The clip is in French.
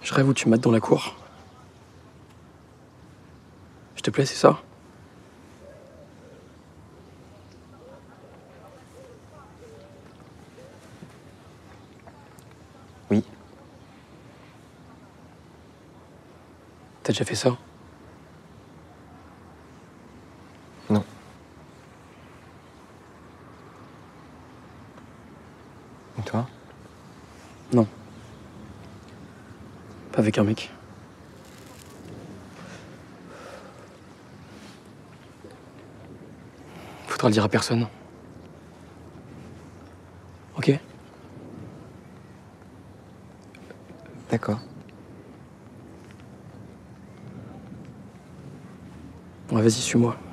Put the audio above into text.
Je rêve où tu mates dans la cour. Je te plais, c'est ça? Oui. T'as déjà fait ça? Non. Et toi? Non. Pas avec un mec. Faudra le dire à personne. Ok? D'accord. Ouais, vas-y, suis-moi.